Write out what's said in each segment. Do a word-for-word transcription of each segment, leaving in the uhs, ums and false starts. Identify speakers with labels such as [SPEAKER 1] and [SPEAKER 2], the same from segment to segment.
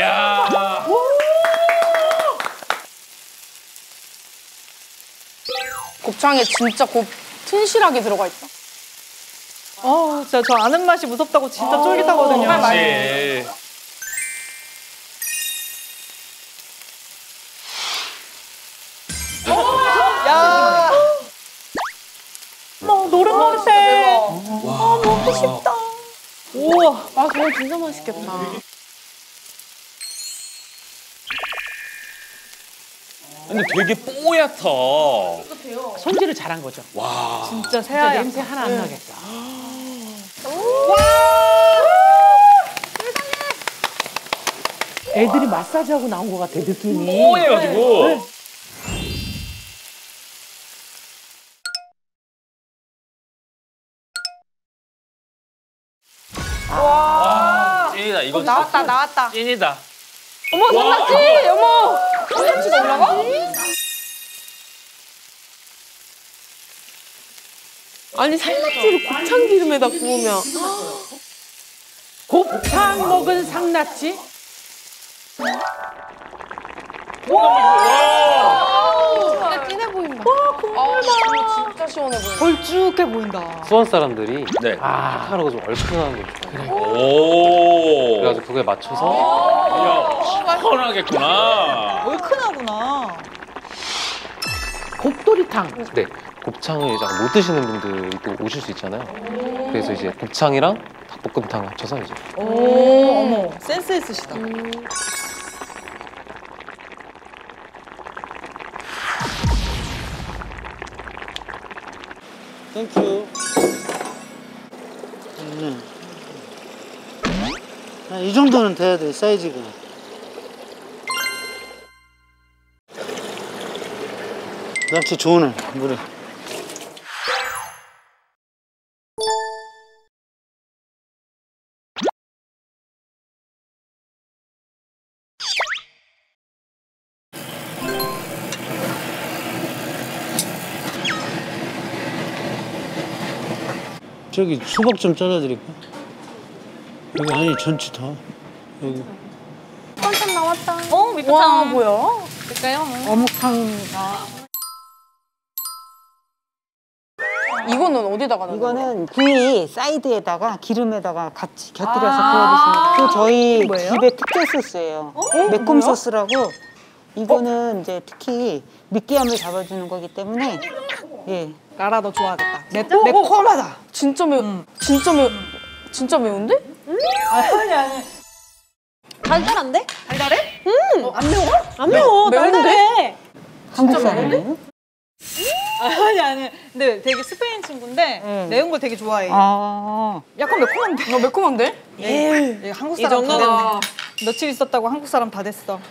[SPEAKER 1] 이야.
[SPEAKER 2] 곱창에 진짜 곱 튼실하게 들어가 있다.
[SPEAKER 3] 아, 진짜 저 아는 맛이 무섭다고 진짜 쫄깃하거든요.
[SPEAKER 1] 그렇지.
[SPEAKER 3] 야, 뭐 노릇노릇해. 아, 먹고 싶다. 우와,
[SPEAKER 2] 아, 그거 진짜 맛있겠다.
[SPEAKER 1] 근데 되게 뽀얗다.
[SPEAKER 4] 손질을 잘한 거죠.
[SPEAKER 1] 와.
[SPEAKER 3] 진짜
[SPEAKER 4] 진짜
[SPEAKER 3] 새하얗다.
[SPEAKER 4] 냄새 하나 안 나겠다. 애들이 마사지하고 나온 것 같아, 느낌이.
[SPEAKER 1] 뽀얘가지고. 와. 찐이다. 이거
[SPEAKER 2] 나왔다, 나왔다.
[SPEAKER 1] 찐이다.
[SPEAKER 2] 어머, 산낙지! 어머! 산낙지가 올라가? 아니, 산낙지를 곱창 기름에다 구우면.
[SPEAKER 4] 곱창 먹은 상낙지?
[SPEAKER 2] 진짜 진해 보인다. 와, 국물 봐. 진짜 시원해 보인다.
[SPEAKER 3] 걸쭉해 보인다.
[SPEAKER 5] 수원 사람들이
[SPEAKER 1] 네.
[SPEAKER 5] 아, 하는 거 좀 얼큰한 거 좋아해요.
[SPEAKER 1] 오.
[SPEAKER 5] 그래가지고 그거에 맞춰서
[SPEAKER 1] 이야, 시원하겠구나.
[SPEAKER 3] 얼큰하구나.
[SPEAKER 4] 곱도리탕.
[SPEAKER 5] 네, 곱창을 이제 못 드시는 분들도 오실 수 있잖아요. 그래서 이제 곱창이랑 닭볶음탕 합쳐서 이제
[SPEAKER 3] 오, 어머, 센스 있으시다.
[SPEAKER 6] 땡큐. 음. 아, 이 정도는 돼야 돼, 사이즈가. 낙지 좋은 애, 물에. 저기 수박 좀 잘라드릴까? 여기 아니 전체 다 여기.
[SPEAKER 2] 깜짝 나왔다.
[SPEAKER 3] 어, 밑에
[SPEAKER 2] 와, 뭐야?
[SPEAKER 3] 볼까요?
[SPEAKER 6] 어묵탕입니다.
[SPEAKER 2] 이거는 어디다가 넣는 거야?
[SPEAKER 7] 이거는 구이 사이드에다가 기름에다가 같이 곁들여서 구워 드시는 그 저희
[SPEAKER 3] 뭐예요?
[SPEAKER 7] 집의 특제 소스예요. 매콤 소스라고. 이거는 이제 특히 느끼함을 잡아주는 거기 때문에 예.
[SPEAKER 3] 나라 너 좋아하겠다. 매, 매콤하다.
[SPEAKER 2] 진짜 매우,
[SPEAKER 3] 음.
[SPEAKER 2] 진짜 매우, 진짜 매운데?
[SPEAKER 3] 아니, 아니.
[SPEAKER 2] 달달한데?
[SPEAKER 3] 달달해? 음! 어, 안 매워?
[SPEAKER 2] 안 매워.
[SPEAKER 3] 달달해.
[SPEAKER 7] 한국 사람이에요?
[SPEAKER 3] 아니, 아니. 근데 되게 스페인 친구인데
[SPEAKER 7] 음.
[SPEAKER 3] 매운 거 되게 좋아해.
[SPEAKER 7] 아,
[SPEAKER 3] 약간 매콤한데?
[SPEAKER 2] 어, 매콤한데?
[SPEAKER 3] 예. 예, 한국 사람 다 됐네. 며칠 있었다고 한국 사람 다 됐어.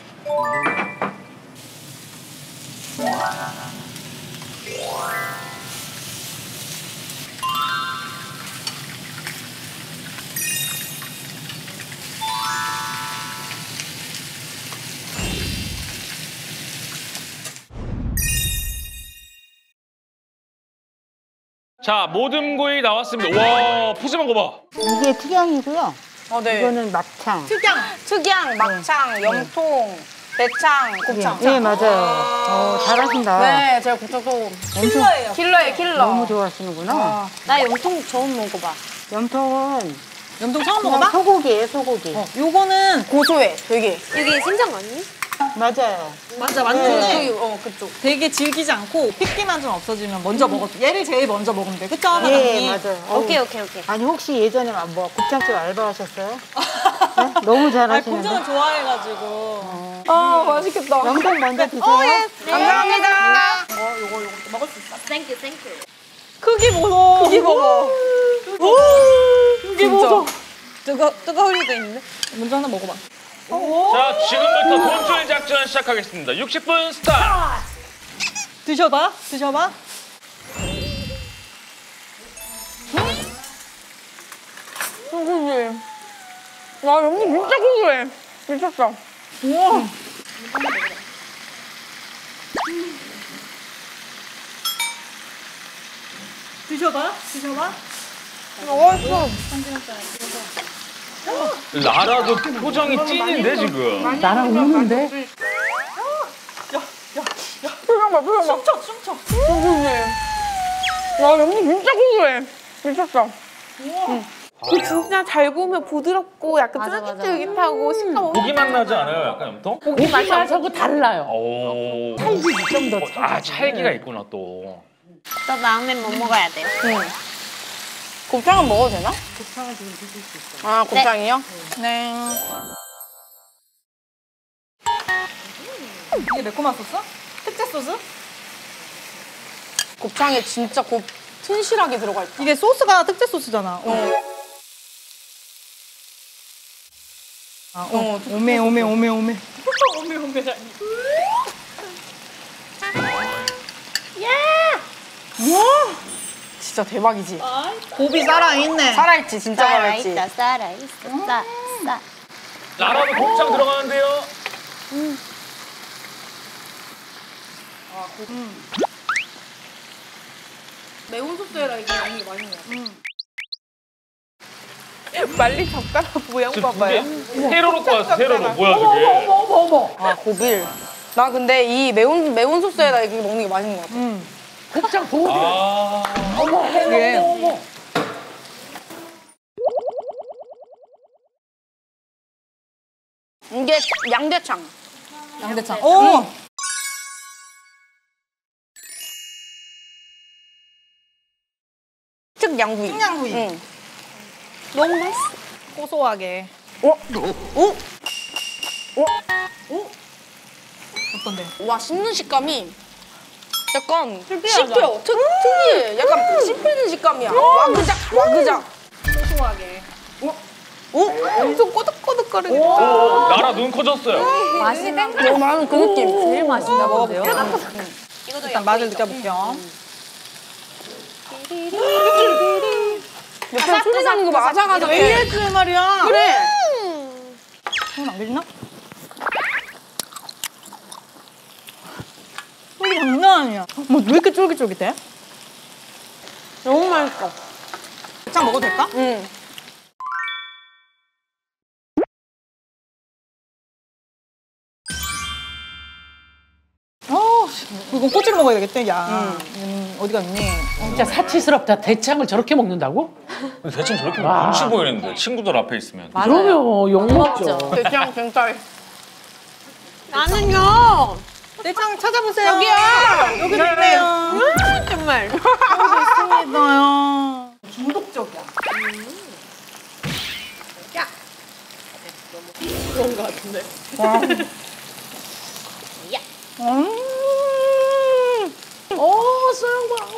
[SPEAKER 1] 자, 모듬구이 나왔습니다. 와, 푸짐한 거 봐.
[SPEAKER 7] 이게 특양이고요.
[SPEAKER 2] 어, 네.
[SPEAKER 7] 이거는 막창.
[SPEAKER 3] 특양.
[SPEAKER 2] 특양, 막창, 염통, 대창, 곱창.
[SPEAKER 7] 예, 네, 맞아요. 어, 잘하신다.
[SPEAKER 2] 네, 제가 곱창 또
[SPEAKER 3] 킬러예요.
[SPEAKER 2] 킬러예요, 킬러.
[SPEAKER 7] 너무 좋아하시는구나.
[SPEAKER 2] 나 염통 처음 먹어봐.
[SPEAKER 7] 염통은
[SPEAKER 3] 염통 처음
[SPEAKER 7] 그냥
[SPEAKER 3] 먹어봐?
[SPEAKER 7] 소고기예요, 소고기.
[SPEAKER 3] 어, 요거는
[SPEAKER 2] 고소해, 되게. 이게 생장 아니?
[SPEAKER 7] 맞아요.
[SPEAKER 3] 맞아, 맞는데
[SPEAKER 2] 그, 어, 그쪽.
[SPEAKER 3] 되게 질기지 않고 pit기만 좀 없어지면 먼저 먹어도 얘를 제일 먼저 먹으면 돼. 그쵸,
[SPEAKER 7] 예,
[SPEAKER 3] 사장님?
[SPEAKER 7] 맞아요. 어우,
[SPEAKER 2] 오케이, 오케이, 오케이.
[SPEAKER 7] 아니 혹시 예전에 뭐 곱창집 알바하셨어요? 네? 너무
[SPEAKER 3] 아니,
[SPEAKER 7] 잘하시는데.
[SPEAKER 3] 곱창을 좋아해가지고.
[SPEAKER 2] 아, 맛있겠다.
[SPEAKER 7] 염통 먼저 드세요.
[SPEAKER 3] 어, 예.
[SPEAKER 2] 감사합니다.
[SPEAKER 3] 어, 요거, 요거 먹을 수 있어.
[SPEAKER 2] 땡큐, 땡큐.
[SPEAKER 3] 크기 보소.
[SPEAKER 2] 크기 봐봐.
[SPEAKER 3] 크기
[SPEAKER 2] 진짜.
[SPEAKER 3] 보소. 뜨거, 뜨거울 리도 있는데? 먼저 하나 먹어봐.
[SPEAKER 1] 자, 지금부터 돈줄 작전 시작하겠습니다. 육십 분 스타트.
[SPEAKER 3] 드셔봐, 드셔봐.
[SPEAKER 2] 고소해. 와, 염통 진짜 고소해. 미쳤다.
[SPEAKER 3] 우와. 드셔봐, 드셔봐.
[SPEAKER 2] 맛있어.
[SPEAKER 1] 라라도 표정이 찐인데 지금.
[SPEAKER 4] 나랑 우는데?
[SPEAKER 2] 표정 봐, 표정 봐.
[SPEAKER 3] 춤춰 춤춰.
[SPEAKER 2] 와, 연기 진짜 고소해. 미쳤어. 그 진짜 잘 구우면 부드럽고 약간 쫄깃쫄깃하고 식감 엄청
[SPEAKER 1] 고기 맛 나지 않아요? 약간 염통?
[SPEAKER 4] 고기 맛하고 달라요.
[SPEAKER 1] 오.
[SPEAKER 4] 찰기 좀 더.
[SPEAKER 1] 아 찰기가 있구나 또.
[SPEAKER 7] 또 다음엔 뭐 먹어야 돼요?
[SPEAKER 2] 응. 곱창은 먹어도 되나? 곱창은 지금 드실 수 있어요. 아, 곱창이요? 네.
[SPEAKER 3] 이게 매콤한 소스? 특제 소스?
[SPEAKER 2] 곱창에 진짜 곱 튼실하게 들어가 있다.
[SPEAKER 3] 이게 소스가 특제 소스잖아.
[SPEAKER 2] 어.
[SPEAKER 3] 아, 어. 오메 오메 오메 오메.
[SPEAKER 2] 진짜 대박이지?
[SPEAKER 3] 곱이 살아있네.
[SPEAKER 2] 살아있지, 진짜 살아있지.
[SPEAKER 7] 살아있어, 싸, 싸.
[SPEAKER 1] 라라도 곱창 들어가는데요.
[SPEAKER 2] 매운 소스에다 이게 먹는 게 맛있는 것 같아. 말린 젓가락 모양
[SPEAKER 1] 지금
[SPEAKER 2] 봐봐요.
[SPEAKER 1] 그게 세로로 꺼왔어 세로로. 뭐야 저게.
[SPEAKER 2] 아, 고빌. 나 근데 이 매운 매운 소스에다 이렇게 먹는 게 맛있는 것 같아.
[SPEAKER 4] 곱창 보드.
[SPEAKER 1] 아.
[SPEAKER 2] 이게 이게 양대창.
[SPEAKER 3] 양대창. 오.
[SPEAKER 2] 특 양구이.
[SPEAKER 3] 특양구이.
[SPEAKER 2] 응. 너무 맛있어.
[SPEAKER 3] 고소하게.
[SPEAKER 2] 어? 오?
[SPEAKER 3] 어떤데?
[SPEAKER 2] 와, 씹는 식감이 약간 씹혀요. 특, 특이해. 약간 씹히는 식감이야. 와그작, 와그작.
[SPEAKER 3] 고소하게.
[SPEAKER 2] 오? 엄청 꼬득꼬득거리게.
[SPEAKER 1] 오, 라라 눈 커졌어요.
[SPEAKER 2] 맛이 너무 많은 그 느낌. 제일 맛있나 본데요.
[SPEAKER 3] 일단 맛을 느껴볼게요.
[SPEAKER 2] 옆에 소리 나는 거 봐. 아삭아삭해.
[SPEAKER 3] 왜 이랬지 말이야?
[SPEAKER 2] 그래.
[SPEAKER 3] 손 안 계시나? 소리 장난 아니야. 뭐 왜 이렇게 쫄깃쫄깃해?
[SPEAKER 2] 너무 맛있어.
[SPEAKER 3] 곱창 먹어도 될까?
[SPEAKER 2] 응.
[SPEAKER 3] 어, 이건 꼬치를 먹어야 되겠대. 야, 음, 어디 갔니?
[SPEAKER 4] 진짜 사치스럽다. 대창을 저렇게 먹는다고?
[SPEAKER 1] 대충 저렇게
[SPEAKER 4] 와.
[SPEAKER 1] 눈치 보이는데 친구들 앞에 있으면.
[SPEAKER 4] 그러면 욕먹죠.
[SPEAKER 2] 대창 쟁탈.
[SPEAKER 7] 나는요.
[SPEAKER 3] 대창 찾아보세요.
[SPEAKER 2] 여기야.
[SPEAKER 3] 여기도 있네요.
[SPEAKER 2] 정말.
[SPEAKER 3] 있습니다요. 중독적이야.
[SPEAKER 2] 그런 거 같은데.
[SPEAKER 3] 음.
[SPEAKER 4] 오, 소영과.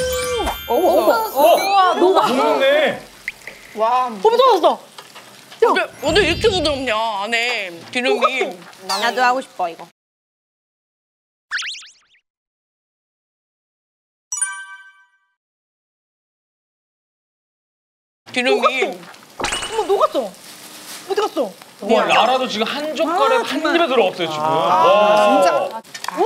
[SPEAKER 1] 어, 녹아. 녹네.
[SPEAKER 2] 와.
[SPEAKER 3] 봄 쏟았어.
[SPEAKER 2] 어떻게, 어떻게 이렇게 부드럽냐, 안에 기름이.
[SPEAKER 7] 나도 하고 싶어, 이거.
[SPEAKER 2] 기름이.
[SPEAKER 3] 어머, 녹았어. 어디 갔어?
[SPEAKER 1] 와, 라라도 지금 한 젓갈에 한 입에 들어갔어요 지금. 와.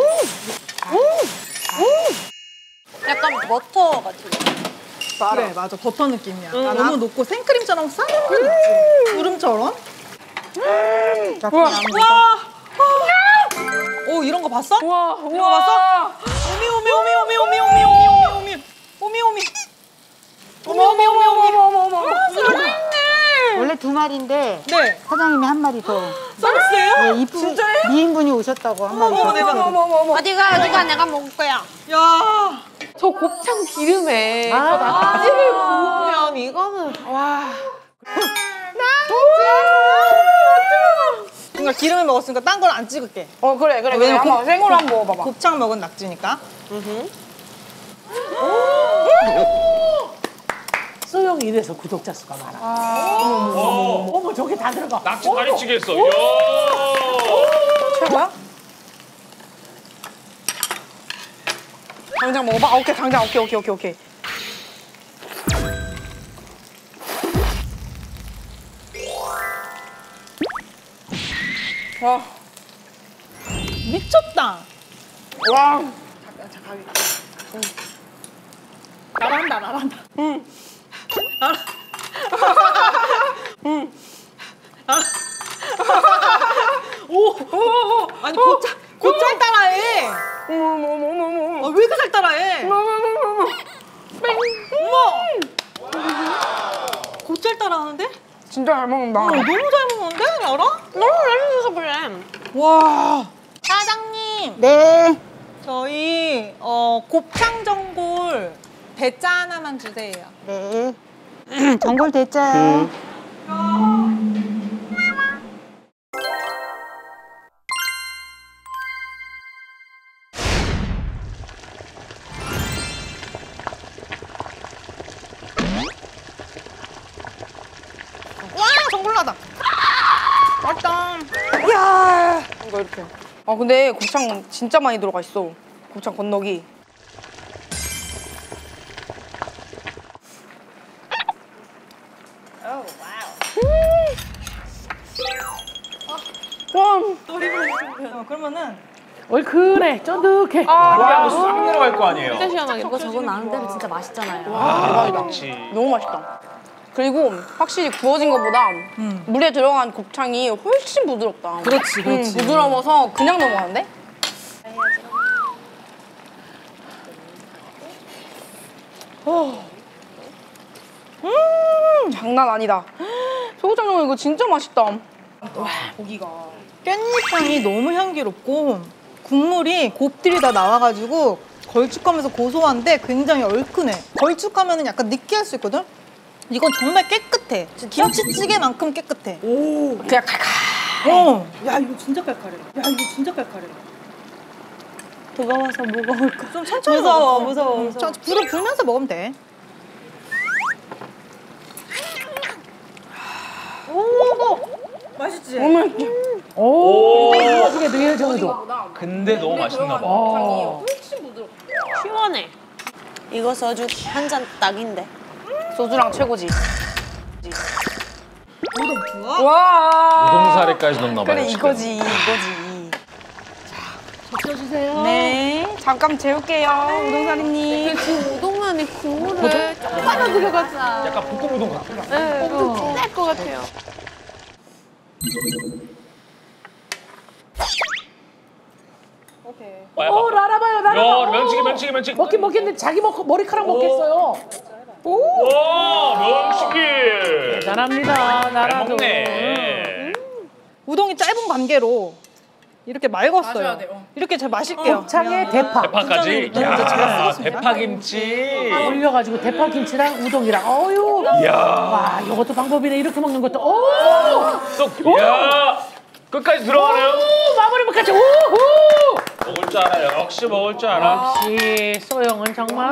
[SPEAKER 7] 약간 버터 같은
[SPEAKER 3] 그래, 맞아. 버터 느낌이야. 아, 너무 녹고 생크림처럼 싸늘한 있지. 구름처럼. 와. 오, 이런 거 봤어?
[SPEAKER 2] 와,
[SPEAKER 3] 이런 거 봤어? 오미, 오미, 오미, 오미, 오미, 오미, 오미, 오미, 오미. 오미, 오미. 오미, 오미, 오미, 오미.
[SPEAKER 2] 어머, 어머, 어머.
[SPEAKER 7] 원래 두 마리인데
[SPEAKER 3] 네.
[SPEAKER 7] 사장님이 한 마리 더.
[SPEAKER 3] 서비스예요?
[SPEAKER 7] 네, 이쁜 미인분이 오셨다고 한 마리 더.
[SPEAKER 3] 어머, 대박. 어머, 어머, 어머.
[SPEAKER 7] 어디가 어디가 내가 먹을 거야.
[SPEAKER 3] 야.
[SPEAKER 2] 저 곱창 기름에
[SPEAKER 4] 아.
[SPEAKER 2] 저 낙지를 구우면 이거는 와.
[SPEAKER 3] 그러니까 기름을 먹었으니까 딴 건 안 찍을게.
[SPEAKER 2] 어 그래 그래.
[SPEAKER 3] 어,
[SPEAKER 2] 그래.
[SPEAKER 3] 왜냐면
[SPEAKER 2] 한번 생으로 한번 먹어봐봐.
[SPEAKER 3] 곱창 먹은 낙지니까.
[SPEAKER 4] 소영이 이래서 구독자 수가 많아. 어머, 어머, 어머, 저게 다 들어가.
[SPEAKER 1] 낙지 다리치기 했어. 이야.
[SPEAKER 2] 최고야? 당장 먹어봐. 아, 오케이 당장 오케이 오케이 오케이 오케이. 와.
[SPEAKER 3] 미쳤다.
[SPEAKER 2] 와.
[SPEAKER 3] 나란다, 나란다.
[SPEAKER 2] 응.
[SPEAKER 3] 응. 오, 아니 곧잘 곧잘 따라해.
[SPEAKER 2] 어머머머머머.
[SPEAKER 3] 아, 왜 이렇게 잘 따라해?
[SPEAKER 2] 어머머머머.
[SPEAKER 3] 어머. 곧잘 따라하는데?
[SPEAKER 2] 진짜 잘 먹는다.
[SPEAKER 3] 어, 너무 잘 먹는데, 알아?
[SPEAKER 2] 너무 잘 먹어서 그래.
[SPEAKER 3] 와. 사장님.
[SPEAKER 7] 네.
[SPEAKER 3] 저희 어, 곱창 전골 대짜 하나만 주세요.
[SPEAKER 7] 네. 전골 대짜요.
[SPEAKER 3] 와, 전골 나다.
[SPEAKER 2] 맛있다. 이야. 이거 이렇게. 아 근데 곱창 진짜 많이 들어가 있어. 곱창 건더기. 와.
[SPEAKER 3] 어, 그러면은
[SPEAKER 4] 어이 그래 쫀득해.
[SPEAKER 1] 와, 이거 싹 내려갈 거 아니에요.
[SPEAKER 2] 진짜 시원하게.
[SPEAKER 8] 이거 저거 나는 대로 진짜 맛있잖아요.
[SPEAKER 1] 아, 그렇지.
[SPEAKER 2] 너무 맛있다. 그리고 확실히 구워진 것보다
[SPEAKER 3] 음.
[SPEAKER 2] 물에 들어간 곱창이 훨씬 부드럽다.
[SPEAKER 3] 그렇지, 그렇지.
[SPEAKER 2] 음, 부드러워서 그냥 넘어가는데? 어. 음, 장난 아니다. 소고창 전골 이거 진짜 맛있다. 와, 고기가.
[SPEAKER 3] 깻잎향이 너무 향기롭고 국물이 곱들이 다 나와가지고 걸쭉하면서 고소한데 굉장히 얼큰해. 걸쭉하면 약간 느끼할 수 있거든? 이건 정말 깨끗해. 김치찌개만큼 깨끗해.
[SPEAKER 2] 오, 그냥 칼칼.
[SPEAKER 3] 어. 야, 이거 진짜 깔깔해. 야, 이거 진짜 깔깔해.
[SPEAKER 8] 무거워서 무거울까?
[SPEAKER 3] 좀 천천히
[SPEAKER 2] 무서워,
[SPEAKER 3] 먹어.
[SPEAKER 2] 무서워,
[SPEAKER 3] 응,
[SPEAKER 2] 무서워.
[SPEAKER 3] 저 불을 불면서 먹으면 돼. 맛있지?
[SPEAKER 2] 어머,
[SPEAKER 4] 오. 나중에 능해져도.
[SPEAKER 1] 근데 너무 맛있나 봐.
[SPEAKER 2] 곱창이 훨씬 부드럽다.
[SPEAKER 8] 시원해. 이거 소주 한 잔 딱인데.
[SPEAKER 2] 소주랑 최고지.
[SPEAKER 3] 우동 좋아?
[SPEAKER 2] 와.
[SPEAKER 1] 우동사리까지 넣나 봐요.
[SPEAKER 2] 그래
[SPEAKER 1] 지금.
[SPEAKER 2] 이거지, 이거지.
[SPEAKER 4] 젖혀주세요.
[SPEAKER 2] 네, 잠깐 재울게요, 우동사리님.
[SPEAKER 9] 지금 우동 안에 국물을 조금만 들어가서
[SPEAKER 1] 약간 볶음 우동 같아.
[SPEAKER 9] 네, 좀 진할 것 같아요.
[SPEAKER 4] 오 날아봐요 날아봐.
[SPEAKER 1] 야, 면치기, 면치기, 면치기.
[SPEAKER 4] 먹긴 먹겠는데 자기 먹 머리카락 먹겠어요.
[SPEAKER 1] 와, 면치기.
[SPEAKER 4] 대단합니다
[SPEAKER 1] 잘
[SPEAKER 4] 나라도.
[SPEAKER 1] 먹네.
[SPEAKER 3] 우동이 짧은 관계로 이렇게 맑았어요.
[SPEAKER 2] 마셔야 돼요.
[SPEAKER 3] 이렇게 제 마실게요.
[SPEAKER 4] 곱창에 대파
[SPEAKER 1] 대파까지.
[SPEAKER 3] 진짜
[SPEAKER 1] 야,
[SPEAKER 3] 제가 쓰겠습니다.
[SPEAKER 1] 대파김치.
[SPEAKER 4] 올려가지고 대파김치랑 우동이랑 어유.
[SPEAKER 1] 야,
[SPEAKER 4] 와 이것도 방법이네 이렇게 먹는 것도. 오.
[SPEAKER 1] 쏙. 야, 끝까지 들어가네요.
[SPEAKER 4] 오, 마무리까지 오호.
[SPEAKER 1] 먹을 줄 알아. 역시 먹을 줄 알아.
[SPEAKER 4] 역시 소영은 정말.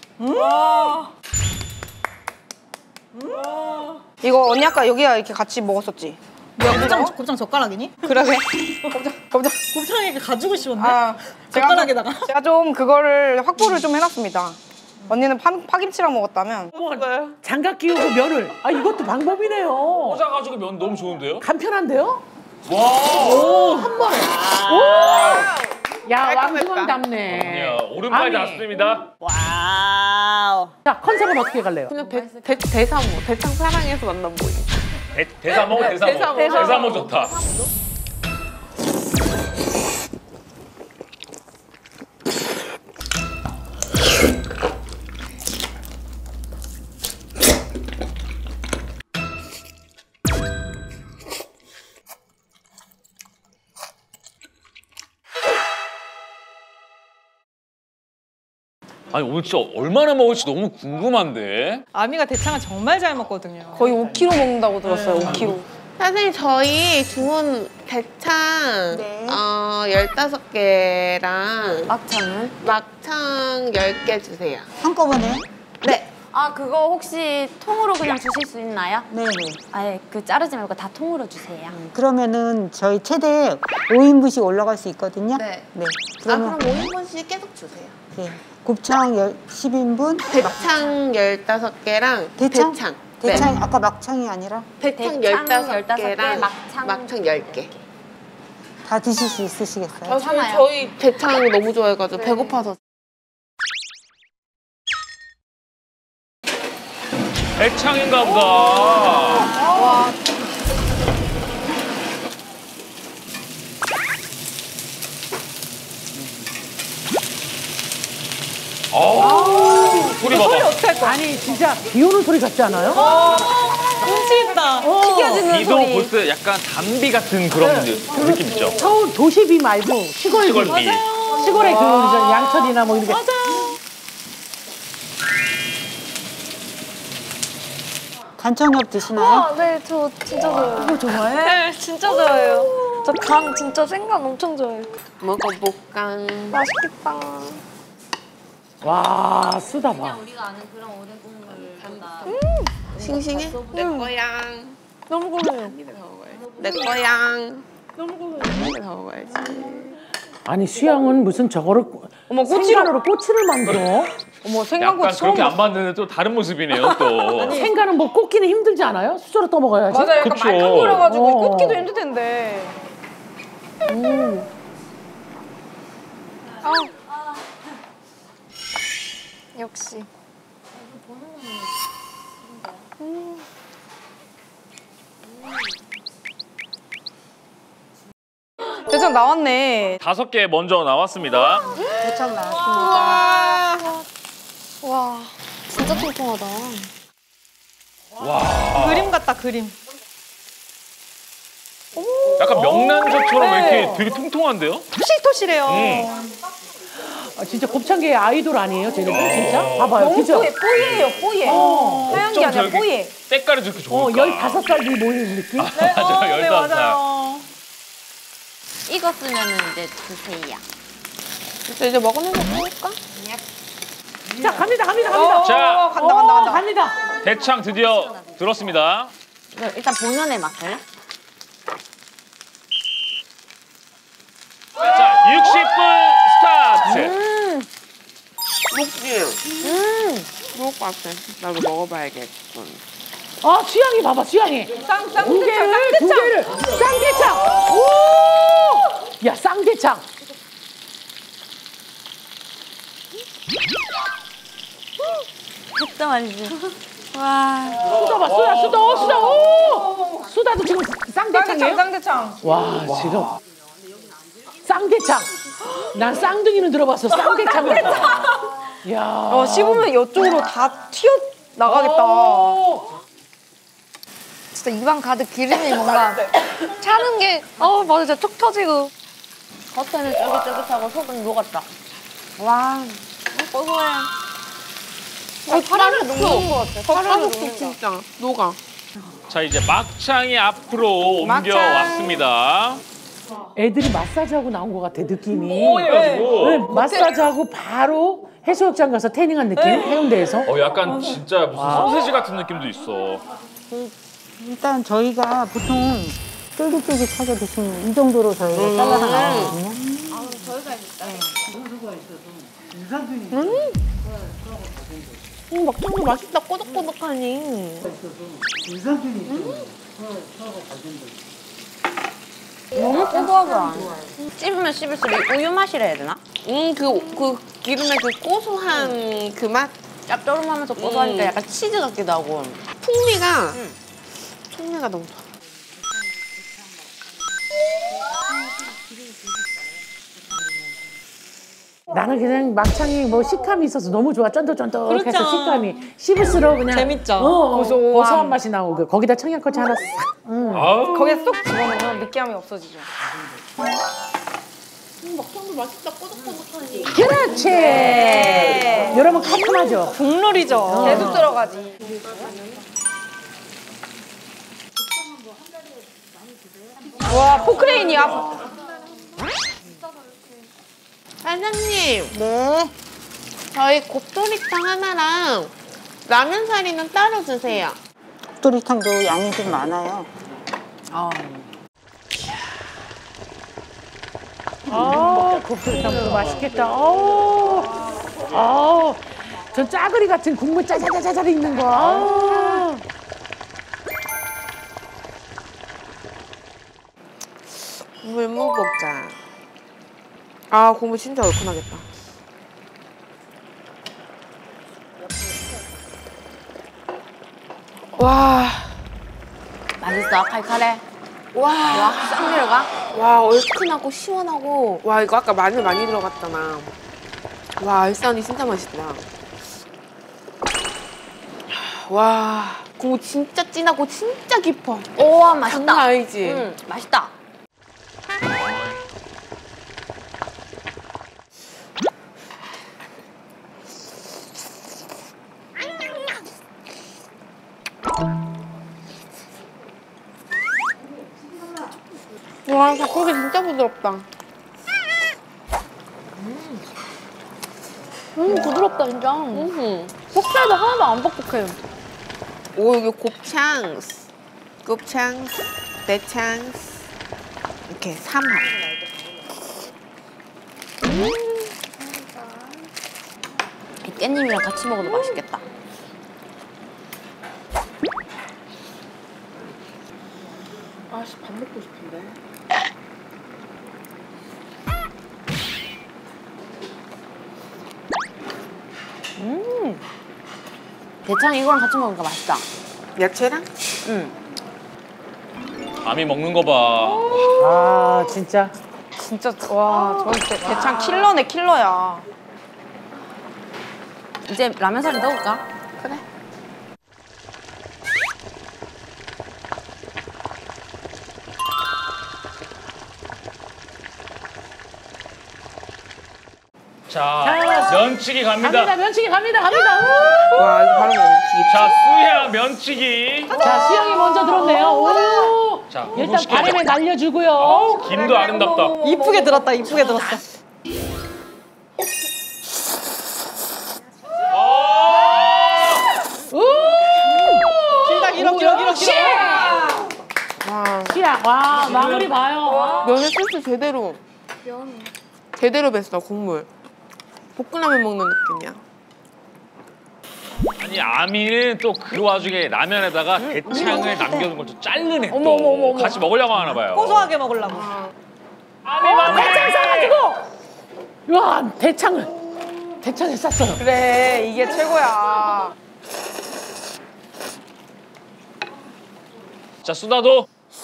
[SPEAKER 2] 이거 언니 아까 여기가 이렇게 같이 먹었었지?
[SPEAKER 3] 곱창, 곱창 젓가락이니?
[SPEAKER 2] 그러게. 곱창, 곱창.
[SPEAKER 3] 곱창에 이렇게 가지고 씹었네?
[SPEAKER 2] 아,
[SPEAKER 3] 젓가락에다가?
[SPEAKER 2] 제가, 제가 좀 그거를 확보를 좀 해놨습니다. 언니는 파, 파김치랑 먹었다면
[SPEAKER 4] 장갑 끼우고 면을. 아 이것도 방법이네요.
[SPEAKER 1] 꽂아가지고 면 너무 좋은데요?
[SPEAKER 4] 간편한데요?
[SPEAKER 1] 와.
[SPEAKER 4] 한 번에. 오. 야
[SPEAKER 2] 깔끔했다.
[SPEAKER 4] 왕중왕 담네.
[SPEAKER 1] 야, 오른팔
[SPEAKER 4] 아니.
[SPEAKER 1] 닿습니다.
[SPEAKER 8] 와우.
[SPEAKER 4] 자 컨셉은 어떻게 갈래요?
[SPEAKER 9] 그냥 대, 대, 대사모, 대창 사랑해서 만난 모임.
[SPEAKER 1] 대, 대사모, 대사모.
[SPEAKER 9] 대사모.
[SPEAKER 1] 대사모 좋다. 아니 오늘 진짜 얼마나 먹을지 너무 궁금한데.
[SPEAKER 3] 아미가 대창을 정말 잘 먹거든요.
[SPEAKER 2] 거의 오 킬로그램 먹는다고 들었어요, 오 킬로그램.
[SPEAKER 9] 선생님 저희 주문 대창
[SPEAKER 8] 네.
[SPEAKER 9] 어, 열다섯 개랑
[SPEAKER 8] 막창은?
[SPEAKER 9] 막창 열 개 주세요.
[SPEAKER 7] 한꺼번에?
[SPEAKER 9] 네.
[SPEAKER 8] 아 그거 혹시 통으로 그냥 주실 수 있나요?
[SPEAKER 7] 네네.
[SPEAKER 8] 아예 그 자르지 말고 다 통으로 주세요.
[SPEAKER 7] 그러면은 저희 최대 오 인분씩 올라갈 수 있거든요.
[SPEAKER 9] 네.
[SPEAKER 7] 네.
[SPEAKER 9] 아
[SPEAKER 7] 그러면
[SPEAKER 9] 그럼 오 인분씩 계속 주세요.
[SPEAKER 7] 네. 곱창 십 인분.
[SPEAKER 9] 대창 열다섯 개랑
[SPEAKER 7] 대창?
[SPEAKER 9] 대창.
[SPEAKER 7] 대창
[SPEAKER 9] 네.
[SPEAKER 7] 아까 막창이 아니라
[SPEAKER 9] 대창
[SPEAKER 8] 대창
[SPEAKER 9] 열다섯
[SPEAKER 8] 열다섯 개,
[SPEAKER 9] 개랑
[SPEAKER 8] 막창
[SPEAKER 9] 막창 열 개.
[SPEAKER 7] 다 드실 수 있으시겠어요?
[SPEAKER 9] 아, 저희, 저희 대창 너무 좋아해가지고 배고파서.
[SPEAKER 1] 대창인가 보다.
[SPEAKER 4] 아니 진짜 비 오는 소리 같지 않아요?
[SPEAKER 3] 운치 있다. 튀겨지는
[SPEAKER 1] 비도 벌써 약간 단비 같은 그런 느낌 있죠?
[SPEAKER 4] 서울 도시비 말고 시골 비.
[SPEAKER 1] 시골비.
[SPEAKER 4] 시골의 그 저 양철이나 뭐 이렇게.
[SPEAKER 7] 간청엽 드시나요?
[SPEAKER 10] 아, 네, 저 진짜 좋아해요.
[SPEAKER 3] 그거 좋아해?
[SPEAKER 10] 네, 진짜 좋아해요. 저 간 진짜 생간 엄청 좋아해요.
[SPEAKER 9] 먹어볼까?
[SPEAKER 10] 맛있겠다.
[SPEAKER 4] 와 쓰다 봐.
[SPEAKER 9] 싱싱해? 내 거야.
[SPEAKER 10] 너무 고마워요.
[SPEAKER 9] 내 거야. 너무 고마워. 더 먹어야지.
[SPEAKER 4] 아니 수영은 무슨 저거를
[SPEAKER 3] 어머,
[SPEAKER 4] 생간으로 꼬치를 만들어?
[SPEAKER 3] 어머,
[SPEAKER 1] 약간
[SPEAKER 3] 생강꼬치 처음
[SPEAKER 1] 그렇게
[SPEAKER 3] 봤어.
[SPEAKER 1] 안 만드는 또 다른 모습이네요, 또.
[SPEAKER 4] 생간은 뭐 꽂기는 힘들지 않아요? 수저로 떠먹어야지.
[SPEAKER 3] 맞아, 약간
[SPEAKER 1] 그쵸.
[SPEAKER 3] 말캉거려가지고
[SPEAKER 4] 어.
[SPEAKER 3] 꽂기도 힘들 텐데.
[SPEAKER 10] 역시.
[SPEAKER 3] 대장 나왔네.
[SPEAKER 1] 다섯 개 먼저 나왔습니다.
[SPEAKER 7] 대창 나왔습니다.
[SPEAKER 10] 와, 진짜 통통하다.
[SPEAKER 3] 그림 같다, 그림.
[SPEAKER 1] 약간 명란젓처럼 이렇게 되게 통통한데요?
[SPEAKER 3] 토실토실해요.
[SPEAKER 1] 음.
[SPEAKER 4] 아, 진짜 곱창계의 아이돌 아니에요, 쟤네들 진짜? 봐봐요,
[SPEAKER 3] 너무
[SPEAKER 4] 그죠?
[SPEAKER 3] 뽀얘, 뽀얘예요, 뽀얘. 하얀 게
[SPEAKER 1] 좀
[SPEAKER 3] 아니라
[SPEAKER 1] 저기
[SPEAKER 3] 뽀얘.
[SPEAKER 1] 때깔이 저렇게
[SPEAKER 4] 어,
[SPEAKER 1] 좋을까?
[SPEAKER 4] 열다섯 살들이 모이는 느낌?
[SPEAKER 1] 맞아요,
[SPEAKER 3] 네,
[SPEAKER 1] 열다섯 살.
[SPEAKER 3] 맞아요.
[SPEAKER 8] 익었으면 이제 드세요.
[SPEAKER 9] 이제 이제 먹으면서 먹을까?
[SPEAKER 4] 자, 갑니다, 갑니다, 갑니다.
[SPEAKER 1] 자.
[SPEAKER 3] 어, 간다, 간다, 간다.
[SPEAKER 4] 갑니다.
[SPEAKER 1] 대창 드디어 들었습니다.
[SPEAKER 8] 일단 본연의 맛을.
[SPEAKER 1] 자, 육십 분 스타트.
[SPEAKER 9] 녹지? 음. 좋을 것 같아. 나도 먹어봐야겠군.
[SPEAKER 4] 아, 취향이 봐봐, 취향이.
[SPEAKER 3] 쌍, 쌍,
[SPEAKER 4] 두 개를, 두 개를. 쌍대창! 오! 야, 쌍대창.
[SPEAKER 8] 진짜 맛있지. 와.
[SPEAKER 4] 수다 봐, 수다, 수다, 오, 수다, 오! 수다도 지금 쌍대창이에요?
[SPEAKER 3] 쌍대창, 쌍대창.
[SPEAKER 4] 와, 지금. 쌍대창. 난 쌍둥이는 들어봤어, 쌍대창은. 야.
[SPEAKER 3] 어, 씹으면 이쪽으로 다 튀어 나가겠다.
[SPEAKER 10] 진짜 입안 가득 기름이 뭔가 차는 게, 어, 맞아, 진짜 툭 터지고.
[SPEAKER 8] 겉에는 쫄깃쫄깃하고 속은 녹았다. 와. 고소해.
[SPEAKER 9] 파라를 녹는 것 같아. 파라를 진짜 녹아.
[SPEAKER 1] 자, 이제 막창이 앞으로
[SPEAKER 3] 막창.
[SPEAKER 1] 옮겨왔습니다.
[SPEAKER 4] 애들이 마사지하고 나온 것 같아, 느낌이.
[SPEAKER 1] 그래가지고
[SPEAKER 4] 네, 마사지하고 바로 해수욕장 가서 태닝한 느낌? 해운대에서.
[SPEAKER 1] 어, 약간 진짜 무슨 소세지 같은 느낌도 있어.
[SPEAKER 7] 일단 저희가 보통 쫄깃쫄깃하게 드시는 이 정도로 저희가 잘라서 나오거든요.
[SPEAKER 9] 음, 막창도 맛있다. 꼬독꼬독하니.
[SPEAKER 8] 너무 고소하다. 씹으면 씹을수록 우유 맛이라 해야 되나?
[SPEAKER 9] 음, 그, 그 기름의 그 고소한 그 맛?
[SPEAKER 8] 짭조름하면서 고소하니까
[SPEAKER 9] 음.
[SPEAKER 8] 약간 치즈 같기도 하고.
[SPEAKER 9] 풍미가, 풍미가 너무 좋아.
[SPEAKER 4] 나는 그냥 막창이 뭐 식감이 있어서 너무 좋아. 쫀득쫀득해서
[SPEAKER 3] 그렇죠.
[SPEAKER 4] 식감이. 씹을수록 그냥.
[SPEAKER 3] 재밌죠?
[SPEAKER 4] 어,
[SPEAKER 3] 고소함.
[SPEAKER 4] 고소한 맛이 나오고. 거기다 청양고추 하나 싹. 음.
[SPEAKER 1] 아우.
[SPEAKER 3] 거기에 쏙 집어넣으면 느끼함이 없어지죠.
[SPEAKER 4] 그렇지. 여러분 깔끔하죠?
[SPEAKER 3] 국룰이죠. 계속 들어가지. 와, 포크레인이야.
[SPEAKER 9] 사장님,
[SPEAKER 7] 네.
[SPEAKER 9] 저희 곱돌이탕 하나랑 라면 사리는 따로 주세요.
[SPEAKER 7] 곱돌이탕도 양이 좀 많아요.
[SPEAKER 4] 아, 곱돌이탕도 맛있겠다. 어, 아, 전 짜글이 같은 국물 짜자자자자 있는 거. 아.
[SPEAKER 9] 국물 먹어보자. 아, 국물 진짜 얼큰하겠다. 와,
[SPEAKER 8] 맛있어, 칼칼해.
[SPEAKER 9] 와,
[SPEAKER 8] 와, 쌍 들어가?
[SPEAKER 9] 와, 얼큰하고 시원하고. 와, 이거 아까 마늘 많이 들어갔잖아. 와, 알싸니 진짜 맛있다.
[SPEAKER 2] 와, 국물 진짜 진하고 진짜 깊어.
[SPEAKER 8] 우와, 맛있다.
[SPEAKER 2] 장난 아니지?
[SPEAKER 8] 응, 맛있다.
[SPEAKER 2] 와, 닭고기 진짜 부드럽다.
[SPEAKER 10] 음, 부드럽다, 진짜.
[SPEAKER 2] 음.
[SPEAKER 10] 속살도 하나도 안 뻑뻑해.
[SPEAKER 2] 오, 이게 곱창, 곱창, 대창, 이렇게 삼합.
[SPEAKER 8] 이 깻잎이랑 같이 먹어도 맛있겠다.
[SPEAKER 2] 아씨, 밥 먹고 싶은데.
[SPEAKER 8] 음. 대창 이거랑 같이 먹으니까 맛있다.
[SPEAKER 2] 야채랑?
[SPEAKER 8] 응.
[SPEAKER 1] 감이 먹는 거 봐.
[SPEAKER 4] 아 진짜.
[SPEAKER 3] 진짜 와, 저 대, 대창 킬러네 킬러야.
[SPEAKER 8] 이제 라면 사리 넣을까?
[SPEAKER 2] 그래.
[SPEAKER 1] 자, 면치기 갑니다.
[SPEAKER 4] 갑니다 면치기 갑니다 갑니다.
[SPEAKER 2] 와, 이거 바로 먹지.
[SPEAKER 1] 자, 수야 면치기.
[SPEAKER 4] 자 수영이 먼저 들었네요. 오.
[SPEAKER 1] 자,
[SPEAKER 4] 일단
[SPEAKER 1] 구분시켜줘.
[SPEAKER 4] 바람에 날려주고요.
[SPEAKER 1] 어, 김도 아름답다.
[SPEAKER 3] 이쁘게 들었다, 이쁘게 들었어.
[SPEAKER 4] 오.
[SPEAKER 3] 이렇게 이렇게 이렇게.
[SPEAKER 2] 와,
[SPEAKER 4] 시야 와 마무리 봐요.
[SPEAKER 2] 면에 소스 제대로. 제대로 뱄어, 국물. 볶음라면 먹는 느낌이야.
[SPEAKER 1] 아니, 아미는 또 그 와중에 라면에다가 대창을 남겨둔 걸 또 자르네 또.
[SPEAKER 3] 어머, 어머, 어머, 어머.
[SPEAKER 1] 같이 먹으려고 하나 봐요.
[SPEAKER 3] 고소하게 먹으려고.
[SPEAKER 1] 아미 맞네.
[SPEAKER 4] 대창 싸가지고. 와 대창을 대창에 쌌어요.
[SPEAKER 3] 그래, 이게 최고야.
[SPEAKER 1] 자, 수다도.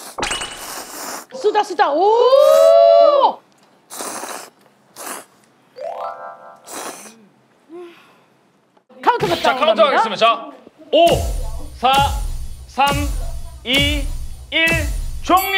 [SPEAKER 4] 쓰다 쓰다 오. 카운터가
[SPEAKER 1] 자, 카운터 하겠습니다. 자, 오, 사, 삼, 이, 일, 종료!